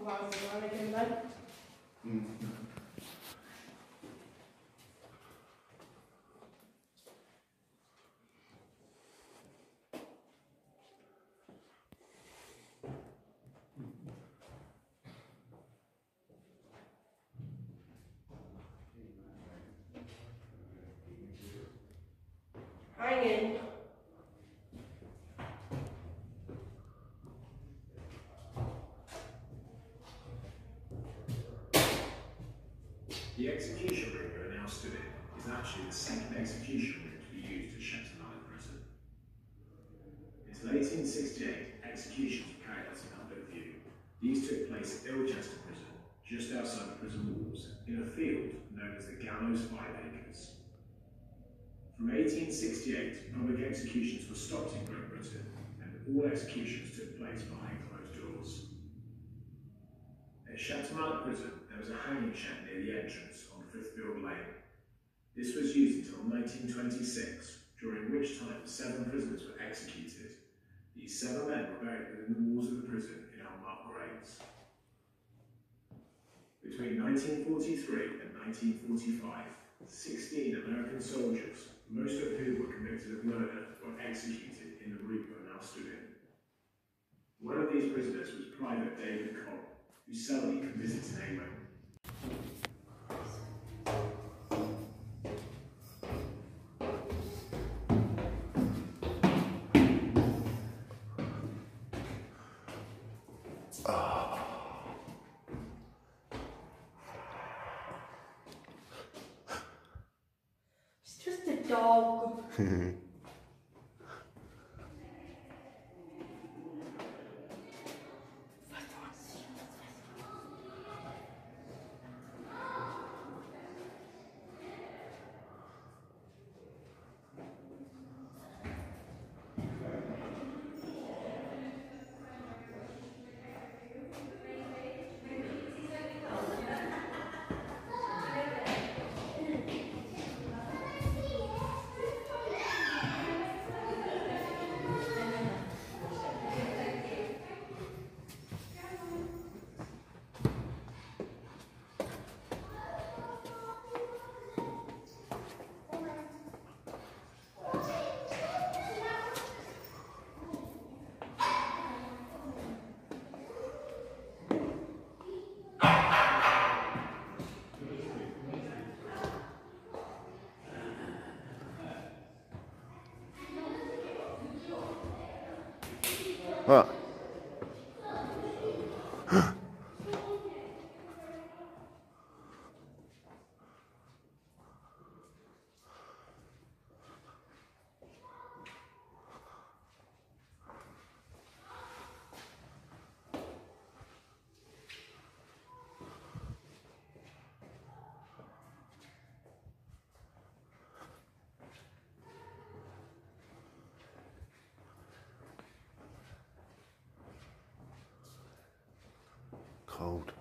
Hanging. The execution room we are now stood in is actually the second execution room to be used at Shetland Prison. Until 1868, executions were carried out in public view. These took place at Ilchester Prison, just outside the prison walls, in a field known as the Gallows 5 Acres. From 1868, public executions were stopped in Great Britain, and all executions took place behind closed doors. At Shetland Prison, there was a hanging shack near the entrance on Frithfield Lane. This was used until 1926, during which time 7 prisoners were executed. These 7 men were buried within the walls of the prison in unmarked graves. Between 1943 and 1945, 16 American soldiers, most of whom were convicted of murder, were executed in the room we are now stood in. One of these prisoners was Private David Cobb, who seldom could visit an AWON. It's just a dog. What? Cold.